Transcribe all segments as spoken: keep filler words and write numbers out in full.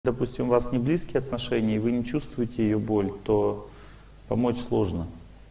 Допустим, у вас не близкие отношения, и вы не чувствуете ее боль, то помочь сложно.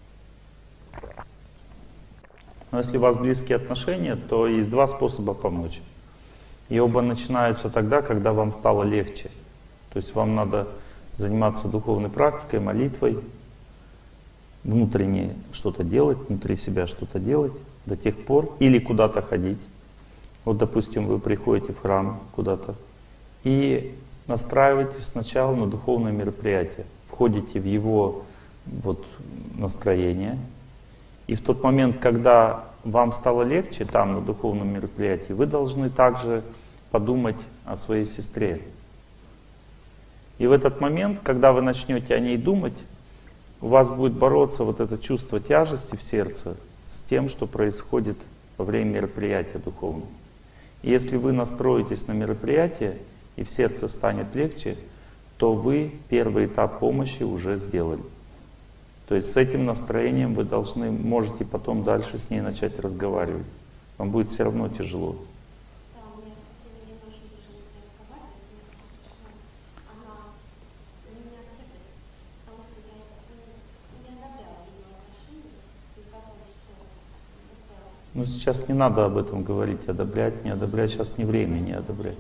Но если у вас близкие отношения, то есть два способа помочь. И оба начинаются тогда, когда вам стало легче. То есть вам надо заниматься духовной практикой, молитвой, внутренне что-то делать, внутри себя что-то делать до тех пор, или куда-то ходить. Вот, допустим, вы приходите в храм куда-то и настраиваетесь сначала на духовное мероприятие, входите в его вот, настроение, и в тот момент, когда вам стало легче там, на духовном мероприятии, вы должны также подумать о своей сестре. И в этот момент, когда вы начнете о ней думать, у вас будет бороться вот это чувство тяжести в сердце с тем, что происходит во время мероприятия духовного. И если вы настроитесь на мероприятие, и в сердце станет легче, то вы первый этап помощи уже сделали. То есть с этим настроением вы должны, можете потом дальше с ней начать разговаривать. Вам будет все равно тяжело. Да, мне в последнее время очень тяжело с ней разговаривать, она не отсекается, потому что я не одобряла ее отношения, и казалось, что это... Ну сейчас не надо об этом говорить, одобрять, не одобрять, сейчас не время не одобрять.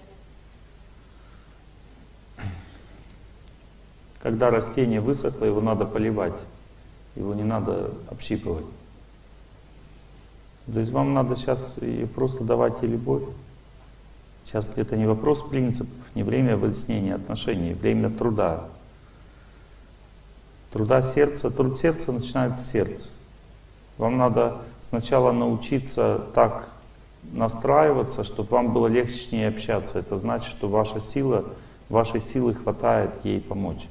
Когда растение высохло, его надо поливать, его не надо общипывать. То есть вам надо сейчас просто давать ей любовь. Сейчас это не вопрос принципов, не время выяснения отношений, время труда. Труда сердца, труд сердца начинается с сердца. Вам надо сначала научиться так настраиваться, чтобы вам было легче с ней общаться. Это значит, что ваша сила, вашей силы хватает ей помочь.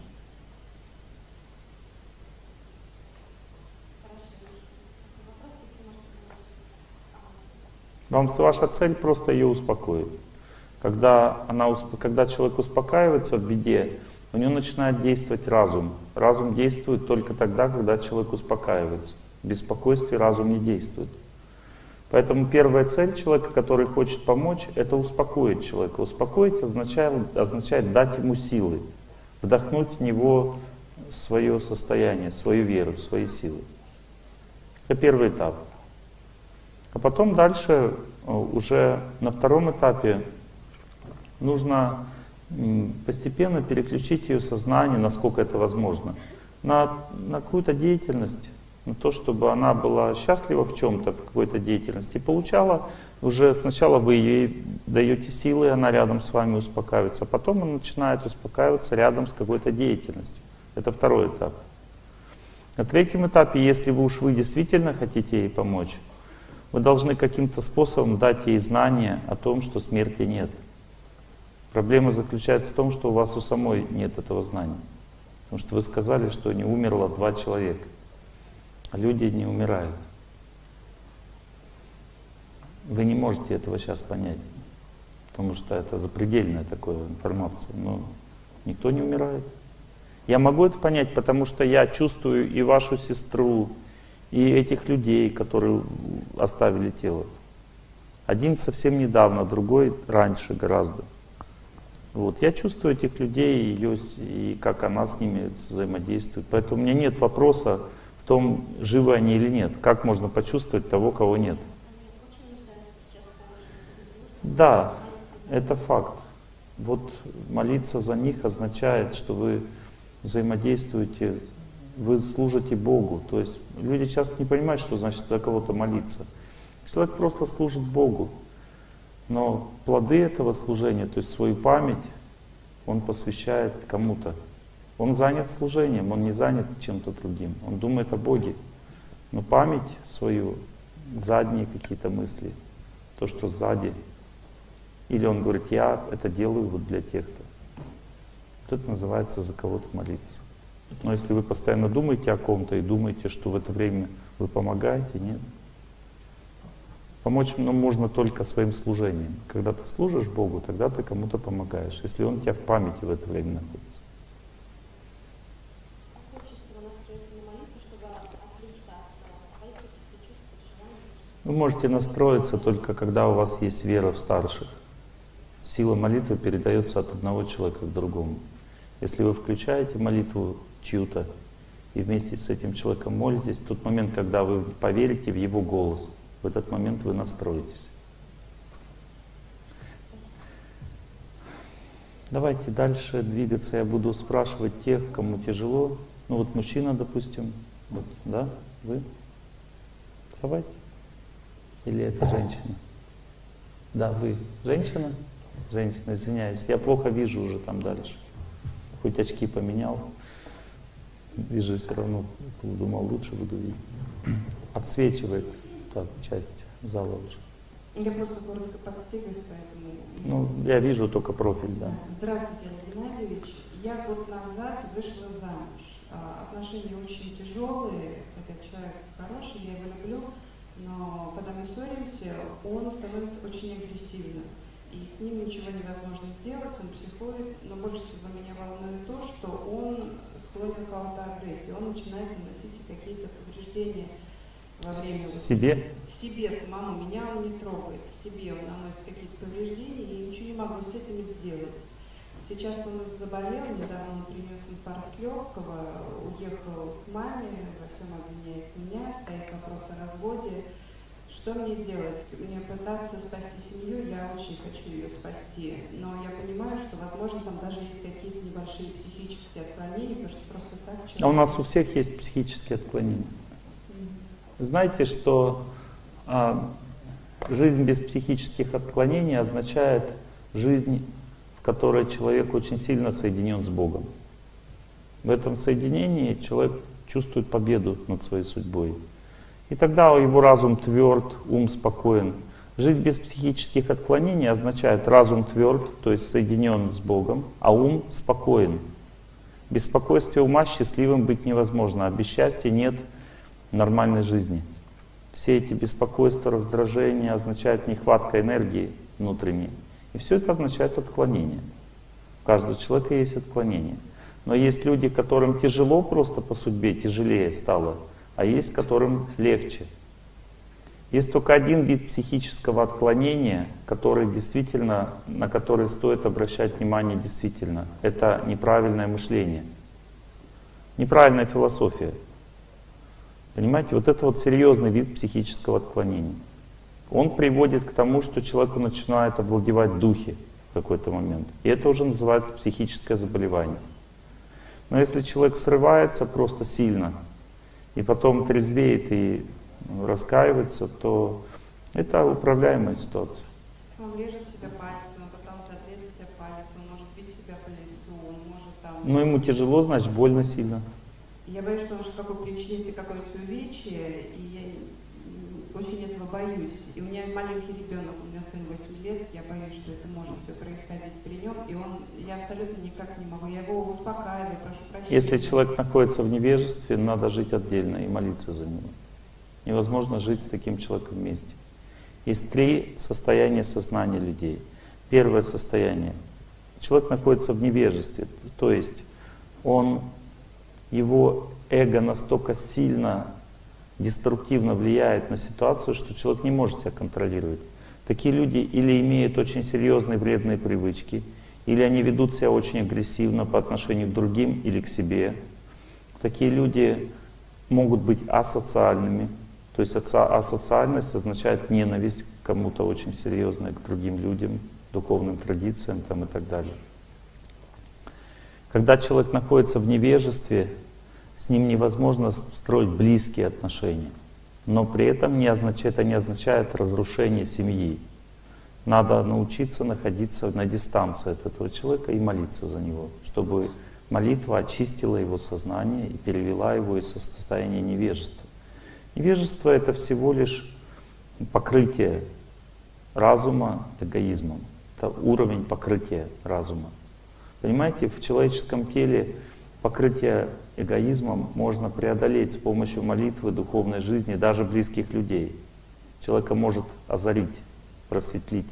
Вам ваша цель просто ее успокоить. Когда, она, когда человек успокаивается в беде, у него начинает действовать разум. Разум действует только тогда, когда человек успокаивается. В беспокойстве разум не действует. Поэтому первая цель человека, который хочет помочь, это успокоить человека. Успокоить означает, означает дать ему силы, вдохнуть в него свое состояние, свою веру, свои силы. Это первый этап. А потом дальше, уже на втором этапе, нужно постепенно переключить ее сознание, насколько это возможно, на, на какую-то деятельность, на то, чтобы она была счастлива в чем-то, в какой-то деятельности, и получала уже сначала вы ей даете силы, она рядом с вами успокаивается, а потом она начинает успокаиваться рядом с какой-то деятельностью. Это второй этап. На третьем этапе, если вы уж вы действительно хотите ей помочь, вы должны каким-то способом дать ей знание о том, что смерти нет. Проблема заключается в том, что у вас у самой нет этого знания. Потому что вы сказали, что не умерло два человека. А люди не умирают. Вы не можете этого сейчас понять. Потому что это запредельная такая информация. Но никто не умирает. Я могу это понять, потому что я чувствую и вашу сестру, и этих людей, которые оставили тело. Один совсем недавно, другой раньше гораздо. Вот. Я чувствую этих людей, ее, и как она с ними взаимодействует. Поэтому у меня нет вопроса в том, живы они или нет. Как можно почувствовать того, кого нет? Да, это факт. Вот молиться за них означает, что вы взаимодействуете, вы служите Богу. То есть люди часто не понимают, что значит за кого-то молиться. Человек просто служит Богу. Но плоды этого служения, то есть свою память, он посвящает кому-то. Он занят служением, он не занят чем-то другим. Он думает о Боге. Но память свою, задние какие-то мысли, то, что сзади. Или он говорит, я это делаю вот для тех-то. Вот это называется за кого-то молиться. Но если вы постоянно думаете о ком-то и думаете, что в это время вы помогаете, нет. Помочь ну, можно только своим служением. Когда ты служишь Богу, тогда ты кому-то помогаешь, если Он у тебя в памяти в это время находится. Вы можете настроиться только когда у вас есть вера в старших. Сила молитвы передается от одного человека к другому. Если вы включаете молитву чью-то и вместе с этим человеком молитесь, в тот момент, когда вы поверите в его голос, в этот момент вы настроитесь. Давайте дальше двигаться. Я буду спрашивать тех, кому тяжело. Ну вот мужчина, допустим, вот, да, вы? Вставайте. Или это женщина? Да, вы. Женщина? Женщина, извиняюсь. Я плохо вижу уже там дальше. Хоть очки поменял. Вижу все равно. Думал, лучше буду видеть. Отсвечивает та часть зала уже. Я просто коротко подстегиваюсь, поэтому... Ну, я вижу только профиль, да. Здравствуйте, Олег Геннадьевич. Я год назад вышла замуж. Отношения очень тяжелые. Этот человек хороший, я его люблю. Но когда мы ссоримся, он становится очень агрессивным. И с ним ничего невозможно сделать, он психует. Но больше всего меня волнует то, что он склонен к аутоагрессии. Он начинает наносить какие-то повреждения во время... Себе? Себе самому. Меня он не трогает. Себе он наносит какие-то повреждения, и я ничего не могу с этим сделать. Сейчас он заболел, недавно он принес инфаркт легкого, уехал к маме, во всем обвиняет меня, стоит вопрос о разводе. Что мне делать? Мне пытаться спасти семью, я очень хочу ее спасти, но я понимаю, что, возможно, там даже есть какие-то небольшие психические отклонения, потому что просто так человек... А у нас у всех есть психические отклонения. Знаете, что а, жизнь без психических отклонений означает жизнь, в которой человек очень сильно соединен с Богом. В этом соединении человек чувствует победу над своей судьбой. И тогда его разум тверд, ум спокоен. Жизнь без психических отклонений означает разум тверд, то есть соединен с Богом, а ум спокоен. Без спокойствия ума счастливым быть невозможно, а без счастья нет нормальной жизни. Все эти беспокойства, раздражения означают нехватка энергии внутренней. И все это означает отклонение. У каждого человека есть отклонение. Но есть люди, которым тяжело просто по судьбе, тяжелее стало, а есть которым легче. Есть только один вид психического отклонения, который действительно, на который стоит обращать внимание действительно. Это неправильное мышление, неправильная философия. Понимаете, вот это вот серьезный вид психического отклонения. Он приводит к тому, что человеку начинает овладевать духи в какой-то момент. И это уже называется психическое заболевание. Но если человек срывается просто сильно, и потом трезвеет и раскаивается, то это управляемая ситуация. Он режет себя пальцем, он пытался отрезать себе палец, он может бить себя по лицу, он может там... Но ему тяжело, значит больно сильно. Я боюсь, что он может какой причинить себе какое-то увечье, и я очень этого боюсь. И у меня маленький ребенок, у меня сын восемь лет, я боюсь, что это может все происходить при нем, и он, я абсолютно никак не могу. Я его успокаиваю, прошу прощения. Если человек находится в невежестве, надо жить отдельно и молиться за него. Невозможно жить с таким человеком вместе. Есть три состояния сознания людей. Первое состояние. Человек находится в невежестве, то есть он, его эго настолько сильно деструктивно влияет на ситуацию, что человек не может себя контролировать. Такие люди или имеют очень серьезные вредные привычки, или они ведут себя очень агрессивно по отношению к другим или к себе. Такие люди могут быть асоциальными. То есть асоциальность означает ненависть к кому-то очень серьезной, к другим людям, духовным традициям там, и так далее. Когда человек находится в невежестве, с ним невозможно строить близкие отношения. Но при этом не означает, это не означает разрушение семьи. Надо научиться находиться на дистанции от этого человека и молиться за него, чтобы молитва очистила его сознание и перевела его из состояния невежества. Невежество — это всего лишь покрытие разума эгоизмом. Это уровень покрытия разума. Понимаете, в человеческом теле покрытие эгоизмом можно преодолеть с помощью молитвы, духовной жизни, даже близких людей. Человека может озарить, просветлить.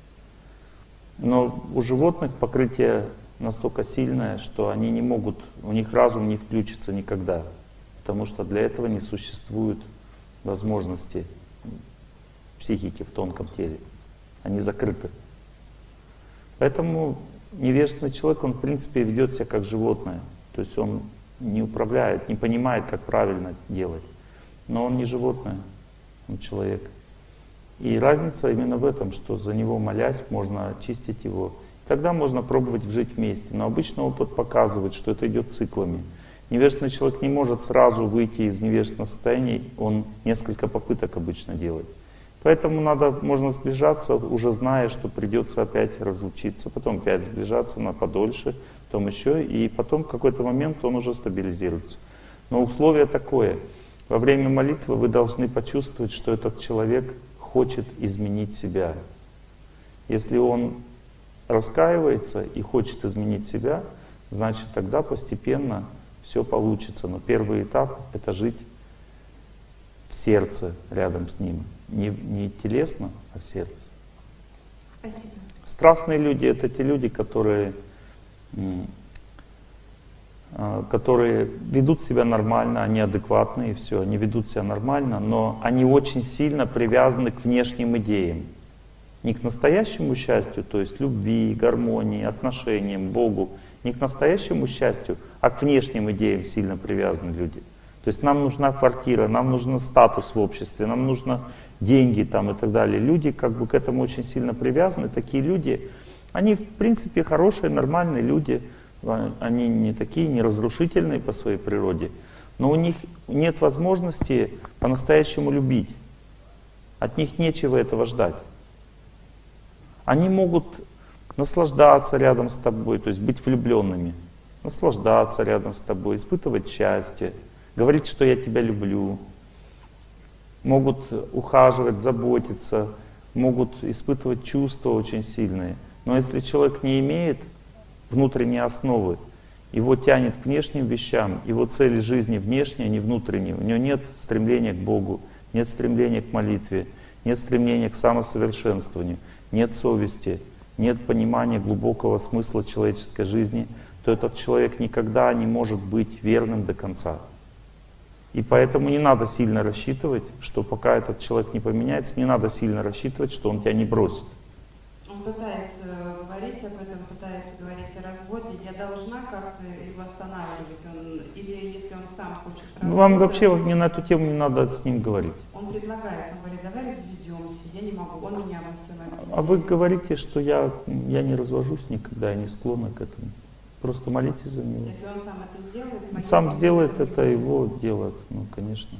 Но у животных покрытие настолько сильное, что они не могут, у них разум не включится никогда. Потому что для этого не существует возможности психики в тонком теле. Они закрыты. Поэтому невежественный человек, он в принципе ведет себя как животное. То есть он не управляет, не понимает, как правильно делать. Но он не животное, он человек. И разница именно в этом, что за него молясь, можно очистить его. Тогда можно пробовать жить вместе. Но обычно опыт показывает, что это идет циклами. Невежественный человек не может сразу выйти из невежественного состояния, он несколько попыток обычно делает. Поэтому надо, можно сближаться, уже зная, что придется опять разлучиться, потом опять сближаться на подольше, потом еще, и потом в какой-то момент он уже стабилизируется. Но условие такое: во время молитвы вы должны почувствовать, что этот человек хочет изменить себя. Если он раскаивается и хочет изменить себя, значит тогда постепенно все получится. Но первый этап — это жить в сердце рядом с ним. Не, не телесно, а в сердце. Спасибо. Страстные люди — это те люди, которые, которые ведут себя нормально, они адекватные, все, они ведут себя нормально, но они очень сильно привязаны к внешним идеям. Не к настоящему счастью, то есть любви, гармонии, отношениям, Богу, не к настоящему счастью, а к внешним идеям сильно привязаны люди. То есть нам нужна квартира, нам нужен статус в обществе, нам нужно деньги там и так далее. Люди как бы к этому очень сильно привязаны. Такие люди, они в принципе хорошие, нормальные люди. Они не такие, не разрушительные по своей природе. Но у них нет возможности по-настоящему любить. От них нечего этого ждать. Они могут наслаждаться рядом с тобой, то есть быть влюбленными. Наслаждаться рядом с тобой, испытывать счастье. Говорить, что я тебя люблю, могут ухаживать, заботиться, могут испытывать чувства очень сильные. Но если человек не имеет внутренней основы, его тянет к внешним вещам, его цель жизни внешняя, не внутренняя, у него нет стремления к Богу, нет стремления к молитве, нет стремления к самосовершенствованию, нет совести, нет понимания глубокого смысла человеческой жизни, то этот человек никогда не может быть верным до конца. И поэтому не надо сильно рассчитывать, что пока этот человек не поменяется, не надо сильно рассчитывать, что он тебя не бросит. Он пытается говорить об этом, пытается говорить о разводе. Я должна как-то его останавливать? Он, или если он сам хочет развода? Вам вообще не на эту тему не надо с ним говорить. Он предлагает, он говорит, давай разведемся, я не могу, он меня эмоционально. А вы говорите, что я, я не развожусь никогда, я не склонна к этому. Просто молитесь за него. Если он сам это сделает, он сам сделает, это его дело, ну, конечно.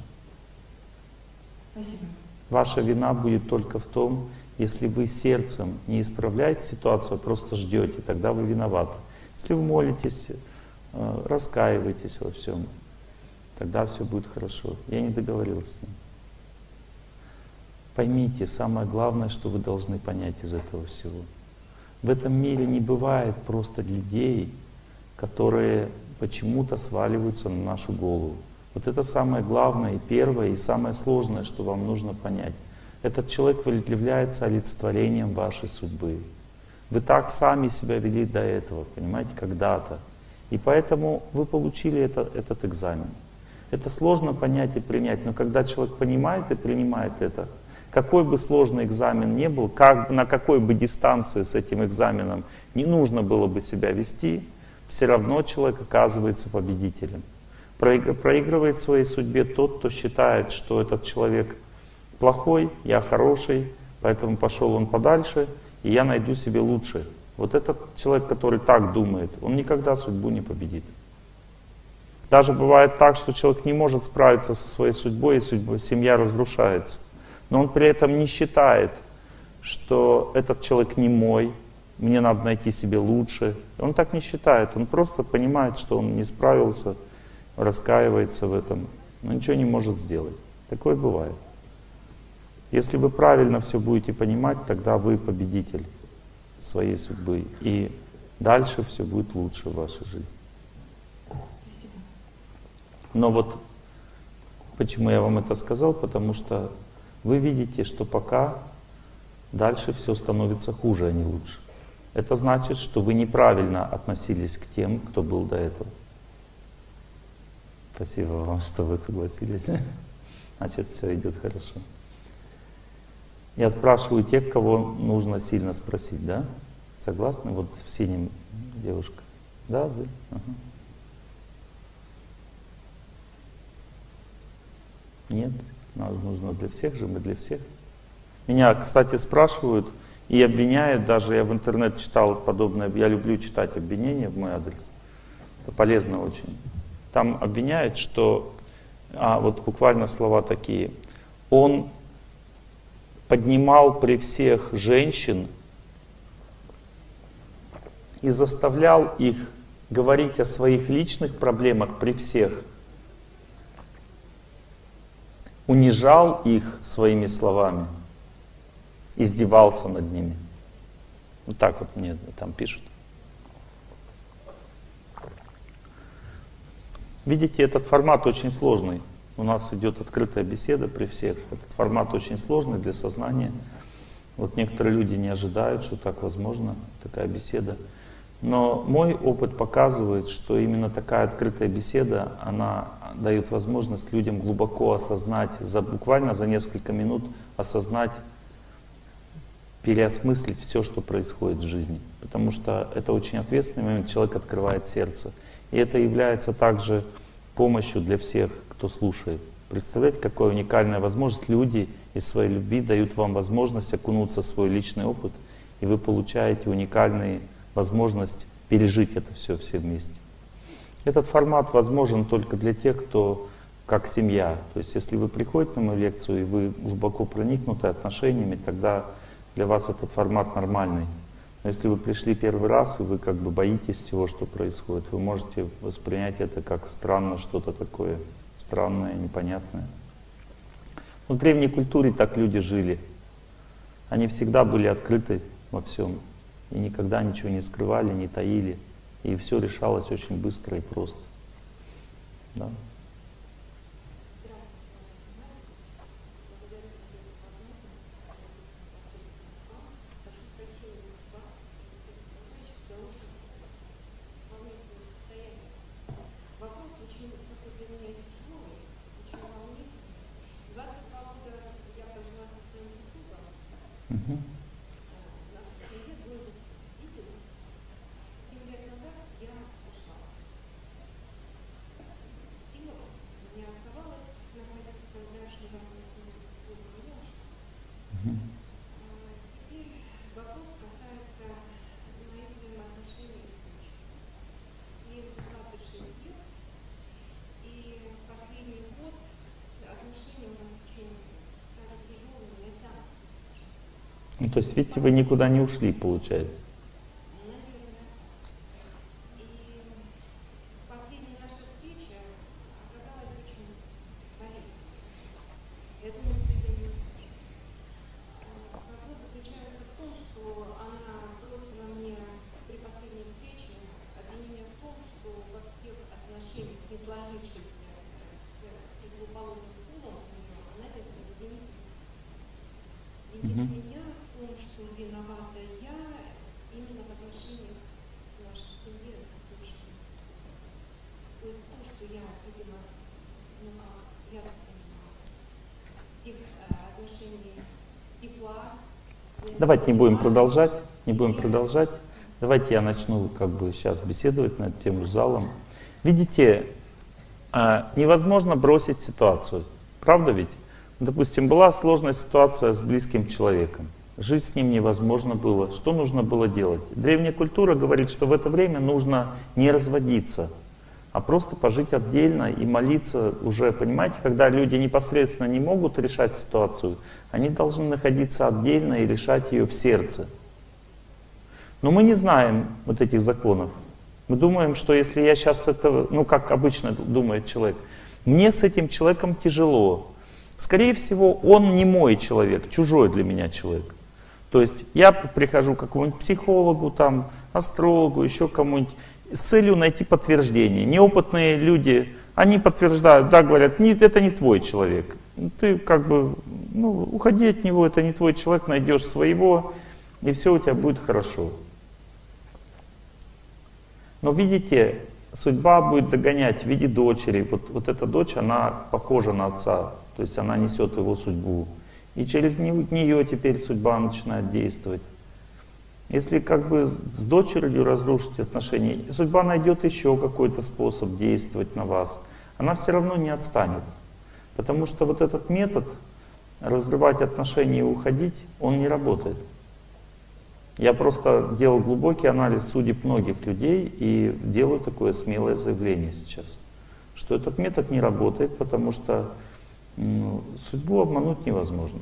Спасибо. Ваша вина будет только в том, если вы сердцем не исправляете ситуацию, а просто ждете, тогда вы виноваты. Если вы молитесь, раскаиваетесь во всем, тогда все будет хорошо. Я не договорился с ним. Поймите, самое главное, что вы должны понять из этого всего. В этом мире не бывает просто людей, которые почему-то сваливаются на нашу голову. Вот это самое главное и первое, и самое сложное, что вам нужно понять. Этот человек является олицетворением вашей судьбы. Вы так сами себя вели до этого, понимаете, когда-то. И поэтому вы получили это, этот экзамен. Это сложно понять и принять, но когда человек понимает и принимает это, какой бы сложный экзамен ни был, как, на какой бы дистанции с этим экзаменом не нужно было бы себя вести, все равно человек оказывается победителем. Проигрывает в своей судьбе тот, кто считает, что этот человек плохой, я хороший, поэтому пошел он подальше, и я найду себе лучше. Вот этот человек, который так думает, он никогда судьбу не победит. Даже бывает так, что человек не может справиться со своей судьбой, и судьба, семья разрушается. Но он при этом не считает, что этот человек не мой, мне надо найти себе лучше. Он так не считает, он просто понимает, что он не справился, раскаивается в этом, но ничего не может сделать. Такое бывает. Если вы правильно все будете понимать, тогда вы победитель своей судьбы. И дальше все будет лучше в вашей жизни. Но вот почему я вам это сказал, потому что вы видите, что пока дальше все становится хуже, а не лучше. Это значит, что вы неправильно относились к тем, кто был до этого. Спасибо вам, что вы согласились. Значит, все идет хорошо. Я спрашиваю тех, кого нужно сильно спросить, да? Согласны? Вот в синем девушка. Да, да. Ага. Нет, нам нужно для всех же, мы для всех. Меня, кстати, спрашивают и обвиняют, даже я в интернет читал подобное, я люблю читать обвинения в мой адрес. Это полезно очень. Там обвиняют, что, а вот буквально слова такие, он поднимал при всех женщин и заставлял их говорить о своих личных проблемах при всех, унижал их своими словами, издевался над ними. Вот так вот мне там пишут. Видите, этот формат очень сложный. У нас идет открытая беседа при всех. Этот формат очень сложный для сознания. Вот некоторые люди не ожидают, что так возможно, такая беседа. Но мой опыт показывает, что именно такая открытая беседа, она дает возможность людям глубоко осознать, за, буквально за несколько минут осознать, переосмыслить все, что происходит в жизни. Потому что это очень ответственный момент, человек открывает сердце. И это является также помощью для всех, кто слушает. Представляете, какая уникальная возможность. Люди из своей любви дают вам возможность окунуться в свой личный опыт, и вы получаете уникальную возможность пережить это все все вместе. Этот формат возможен только для тех, кто как семья. То есть если вы приходите на мою лекцию и вы глубоко проникнуты отношениями, тогда для вас этот формат нормальный. Но если вы пришли первый раз и вы как бы боитесь всего, что происходит, вы можете воспринять это как странно, что-то такое странное, непонятное. Но в древней культуре так люди жили. Они всегда были открыты во всем. И никогда ничего не скрывали, не таили. И все решалось очень быстро и просто. Да? Угу. Ну, то есть, видите, вы никуда не ушли, получается. Угу. Давайте не будем продолжать, не будем продолжать. Давайте я начну как бы сейчас беседовать на эту тему с залом. Видите, невозможно бросить ситуацию, правда ведь? Допустим, была сложная ситуация с близким человеком. Жить с ним невозможно было. Что нужно было делать? Древняя культура говорит, что в это время нужно не разводиться, а просто пожить отдельно и молиться уже, понимаете, когда люди непосредственно не могут решать ситуацию, они должны находиться отдельно и решать ее в сердце. Но мы не знаем вот этих законов. Мы думаем, что если я сейчас это, ну как обычно думает человек, мне с этим человеком тяжело. Скорее всего, он не мой человек, чужой для меня человек. То есть я прихожу к какому-нибудь психологу, там, астрологу, еще кому-нибудь, с целью найти подтверждение. Неопытные люди, они подтверждают, да, говорят, нет, это не твой человек. Ты как бы, ну, уходи от него, это не твой человек, найдешь своего, и все у тебя будет хорошо. Но видите, судьба будет догонять в виде дочери. Вот, вот эта дочь, она похожа на отца, то есть она несет его судьбу. И через нее теперь судьба начинает действовать. Если как бы с дочерью разрушить отношения, судьба найдет еще какой-то способ действовать на вас. Она все равно не отстанет. Потому что вот этот метод разрывать отношения и уходить, он не работает. Я просто делал глубокий анализ судеб многих людей и делаю такое смелое заявление сейчас, что этот метод не работает, потому что ну, судьбу обмануть невозможно.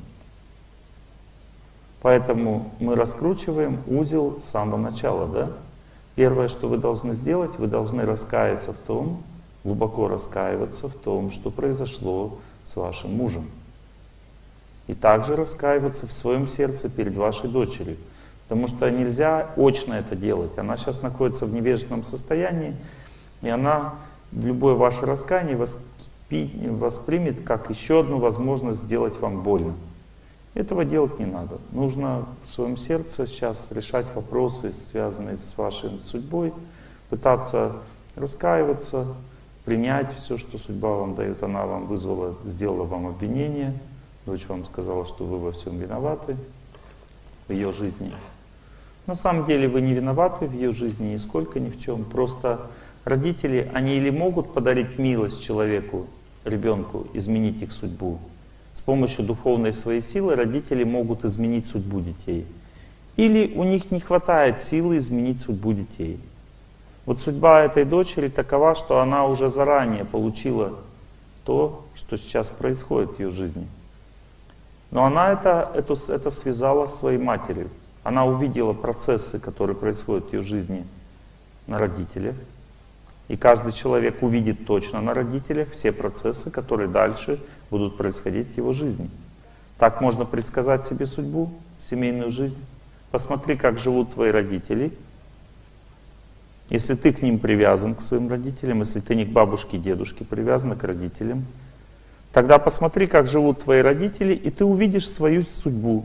Поэтому мы раскручиваем узел с самого начала. Да? Первое, что вы должны сделать, вы должны раскаяться в том, глубоко раскаиваться в том, что произошло с вашим мужем. И также раскаиваться в своем сердце перед вашей дочерью. Потому что нельзя очно это делать. Она сейчас находится в невежественном состоянии, и она в любое ваше раскаяние воспримет как еще одну возможность сделать вам больно. Этого делать не надо. Нужно в своем сердце сейчас решать вопросы, связанные с вашей судьбой, пытаться раскаиваться, принять все, что судьба вам дает. Она вам вызвала, сделала вам обвинение. Дочь вам сказала, что вы во всем виноваты в ее жизни. На самом деле вы не виноваты в ее жизни нисколько ни в чем. Просто родители, они или могут подарить милость человеку, ребенку, изменить их судьбу. С помощью духовной своей силы родители могут изменить судьбу детей. Или у них не хватает силы изменить судьбу детей. Вот судьба этой дочери такова, что она уже заранее получила то, что сейчас происходит в ее жизни. Но она это, это, это связала с своей матерью. Она увидела процессы, которые происходят в ее жизни на родителях. И каждый человек увидит точно на родителях все процессы, которые дальше будут происходить в его жизни. Так можно предсказать себе судьбу, семейную жизнь. Посмотри, как живут твои родители. Если ты к ним привязан, к своим родителям, если ты не к бабушке и дедушке привязан, а к родителям, тогда посмотри, как живут твои родители, и ты увидишь свою судьбу.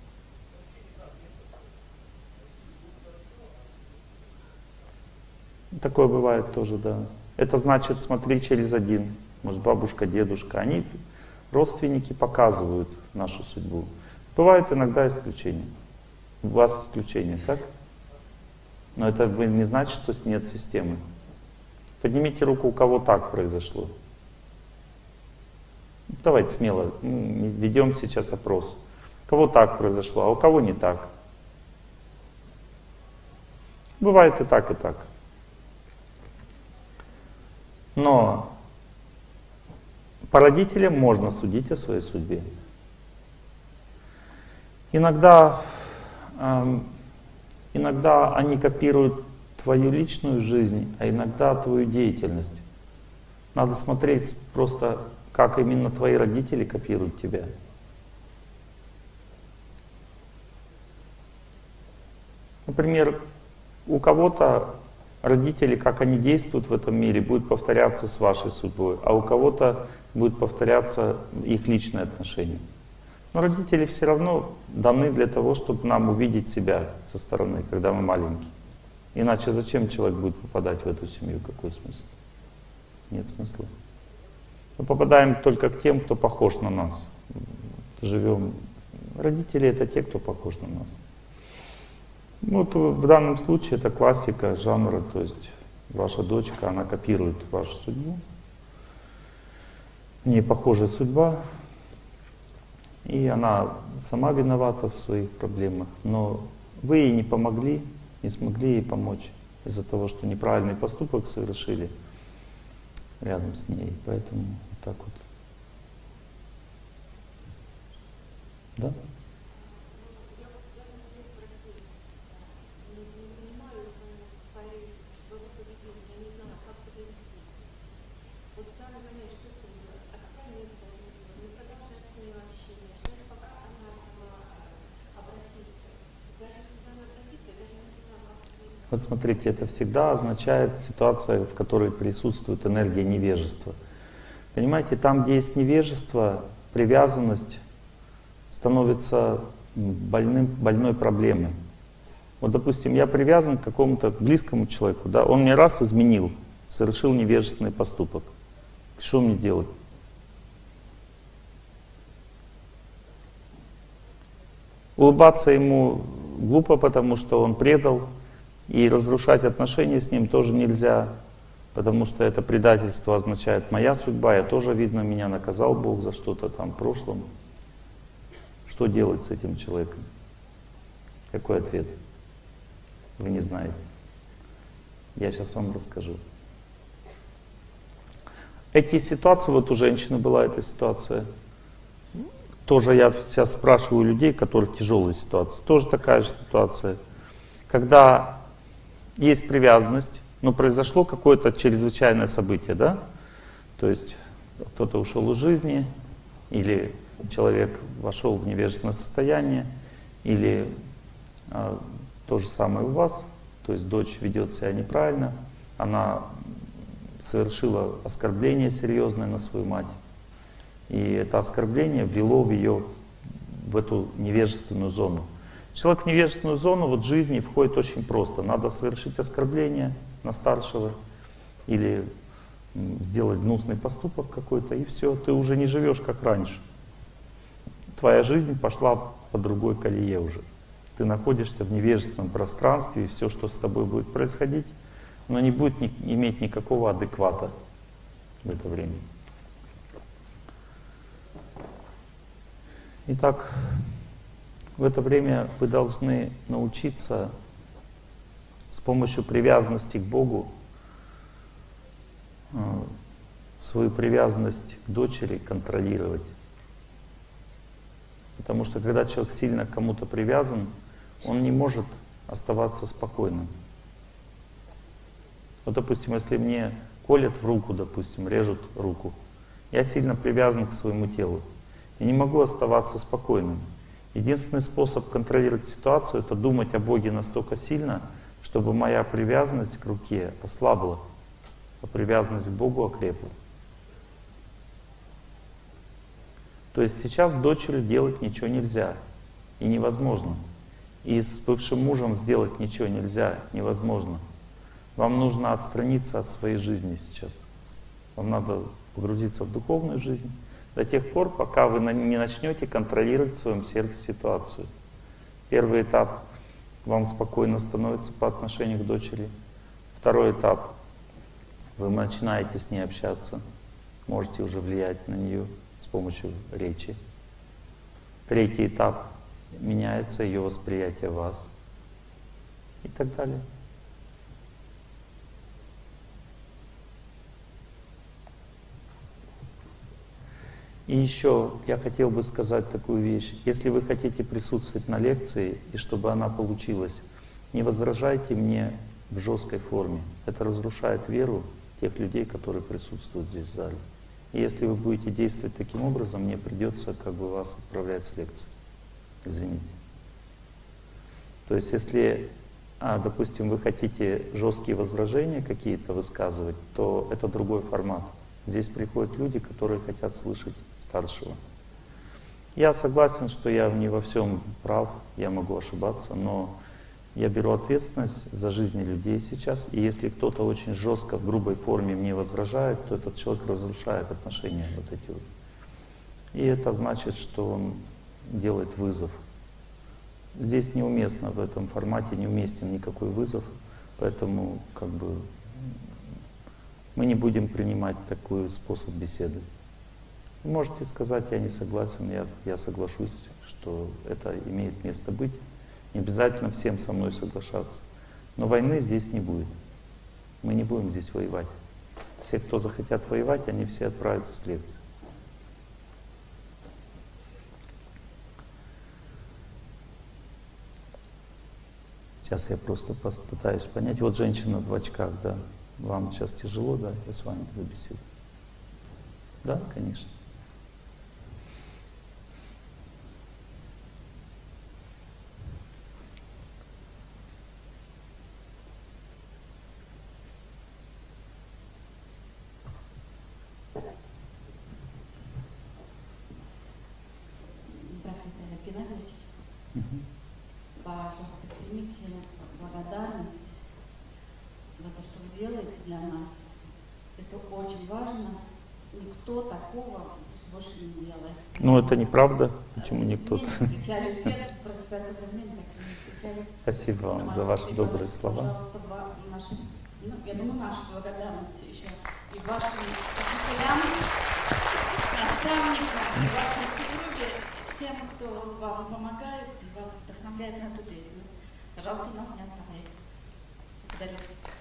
Такое бывает тоже, да. Это значит, смотри через один. Может, бабушка, дедушка. Они, родственники, показывают нашу судьбу. Бывают иногда исключения. У вас исключения, так? Но это не значит, что нет системы. Поднимите руку, у кого так произошло. Давайте смело, ведем сейчас опрос. У кого так произошло, а у кого не так? Бывает и так, и так. Но по родителям можно судить о своей судьбе. Иногда, э, иногда они копируют твою личную жизнь, а иногда твою деятельность. Надо смотреть просто, как именно твои родители копируют тебя. Например, у кого-то родители, как они действуют в этом мире, будет повторяться с вашей судьбой, а у кого-то будет повторяться их личные отношения. Но родители все равно даны для того, чтобы нам увидеть себя со стороны, когда мы маленькие. Иначе зачем человек будет попадать в эту семью? Какой смысл? Нет смысла. Мы попадаем только к тем, кто похож на нас. Живем. Родители — это те, кто похож на нас. Вот в данном случае это классика жанра, то есть ваша дочка, она копирует вашу судьбу. У нее похожая судьба, и она сама виновата в своих проблемах, но вы ей не помогли, не смогли ей помочь из-за того, что неправильный поступок совершили рядом с ней, поэтому вот так вот. Да? Вот смотрите, это всегда означает ситуация, в которой присутствует энергия невежества. Понимаете, там, где есть невежество, привязанность становится больным, больной проблемой. Вот, допустим, я привязан к какому-то близкому человеку, да, он мне раз изменил, совершил невежественный поступок. Что мне делать? Улыбаться ему глупо, потому что он предал, и разрушать отношения с ним тоже нельзя, потому что это предательство означает моя судьба, я тоже, видно, меня наказал Бог за что-то там в прошлом. Что делать с этим человеком? Какой ответ? Вы не знаете. Я сейчас вам расскажу. Эти ситуации, вот у женщины была эта ситуация. Тоже я сейчас спрашиваю людей, у которых тяжелая ситуация. Тоже такая же ситуация. Когда есть привязанность, но произошло какое-то чрезвычайное событие, да? То есть кто-то ушел из жизни, или человек вошел в невежественное состояние, или а, то же самое у вас, то есть дочь ведет себя неправильно, она совершила оскорбление серьезное на свою мать, и это оскорбление ввело в ее в эту невежественную зону. Человек в невежественную зону вот жизни входит очень просто. Надо совершить оскорбление на старшего или сделать гнусный поступок какой-то, и все, ты уже не живешь как раньше. Твоя жизнь пошла по другой колее уже. Ты находишься в невежественном пространстве, и все, что с тобой будет происходить, оно не будет ни, иметь никакого адеквата в это время. Итак, в это время вы должны научиться с помощью привязанности к Богу свою привязанность к дочери контролировать. Потому что когда человек сильно к кому-то привязан, он не может оставаться спокойным. Вот, допустим, если мне колят в руку, допустим, режут руку, я сильно привязан к своему телу. Я не могу оставаться спокойным. Единственный способ контролировать ситуацию — это думать о Боге настолько сильно, чтобы моя привязанность к руке ослабла, а привязанность к Богу окрепла. То есть сейчас с дочерью делать ничего нельзя и невозможно. И с бывшим мужем сделать ничего нельзя, невозможно. Вам нужно отстраниться от своей жизни сейчас. Вам надо погрузиться в духовную жизнь до тех пор, пока вы не начнете контролировать в своем сердце ситуацию. Первый этап — вам спокойно становится по отношению к дочери. Второй этап — вы начинаете с ней общаться, можете уже влиять на нее с помощью речи. Третий этап — меняется ее восприятие вас и так далее. И еще я хотел бы сказать такую вещь. Если вы хотите присутствовать на лекции, и чтобы она получилась, не возражайте мне в жесткой форме. Это разрушает веру тех людей, которые присутствуют здесь в зале. И если вы будете действовать таким образом, мне придется как бы вас отправлять с лекции. Извините. То есть если, а, допустим, вы хотите жесткие возражения какие-то высказывать, то это другой формат. Здесь приходят люди, которые хотят слышать старшего. Я согласен, что я не во всем прав, я могу ошибаться, но я беру ответственность за жизни людей сейчас, и если кто-то очень жестко, в грубой форме мне возражает, то этот человек разрушает отношения вот эти вот. И это значит, что он делает вызов. Здесь неуместно, в этом формате неуместен никакой вызов, поэтому как бы мы не будем принимать такой способ беседы. Вы можете сказать, я не согласен, я, я соглашусь, что это имеет место быть. Не обязательно всем со мной соглашаться. Но войны здесь не будет. Мы не будем здесь воевать. Все, кто захотят воевать, они все отправятся с лекции. Сейчас я просто пытаюсь понять. Вот женщина в очках, да. Вам сейчас тяжело, да? Я с вами буду беседовать. Да, конечно. Здравствуйте, Олег Геннадьевич. Пожалуйста, примите благодарность за то, что вы делаете для нас. Это очень важно. Никто такого больше не делает. Ну, это неправда. Почему никто? Не встречали, сердце просто в это время так и не встречали. Спасибо вам за ваши добрые слова. Пожалуйста, ва- наши, ну, я думаю, наша благодарность еще и вашим учителям, наставникам, и вашей супруге, всем, кто вам помогает и вас вдохновляет на эту деятельность. Пожалуйста, нас не оставляйте. Благодарю.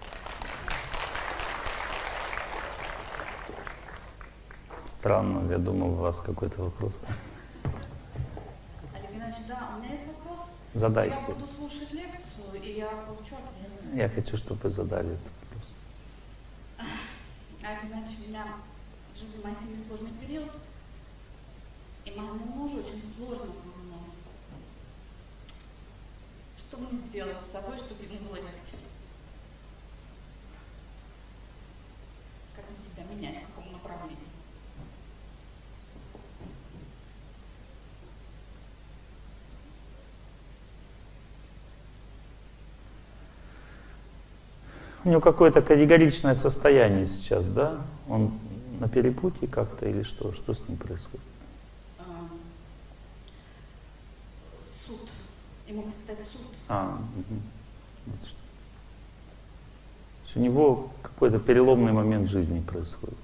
Странно, я думал, у вас какой-то вопрос. Олег Геннадьевич, да, у меня есть вопрос. Задайте. Я буду слушать лекцию, и я получу ответ. Я хочу, чтобы вы задали этот вопрос. Олег Геннадьевич, у меня в жизни моей семьи сложный период, и моему мужу очень сложно со мной. Что мне сделать с собой, чтобы ему было легче? Как мне себя менять, в каком направлении? У него какое-то категоричное состояние сейчас, да? Он на перепутье как-то или что? Что с ним происходит? А, суд. Ему предстоит суд. А, угу. Вот что. То есть у него какой-то переломный момент в жизни происходит.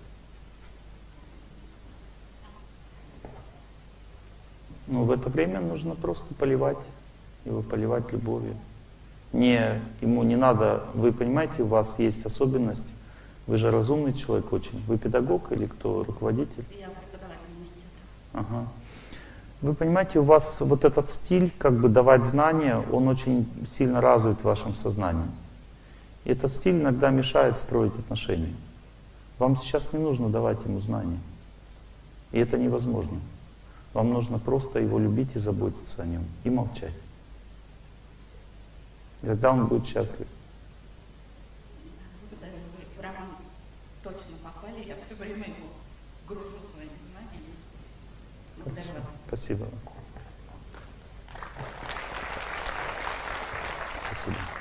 Ну, в это время нужно просто поливать его, поливать любовью. Не, ему не надо, вы понимаете, у вас есть особенность, вы же разумный человек очень. Вы педагог или кто, руководитель? Я преподаватель университета. Ага. Вы понимаете, у вас вот этот стиль, как бы давать знания, он очень сильно развит в вашем сознании. И этот стиль иногда мешает строить отношения. Вам сейчас не нужно давать ему знания. И это невозможно. Вам нужно просто его любить и заботиться о нем. И молчать. И тогда он будет счастлив. Благодарю. Вы прямо точно попали. Я все время его гружу своими знаниями. Благодарю вас. Спасибо. Спасибо.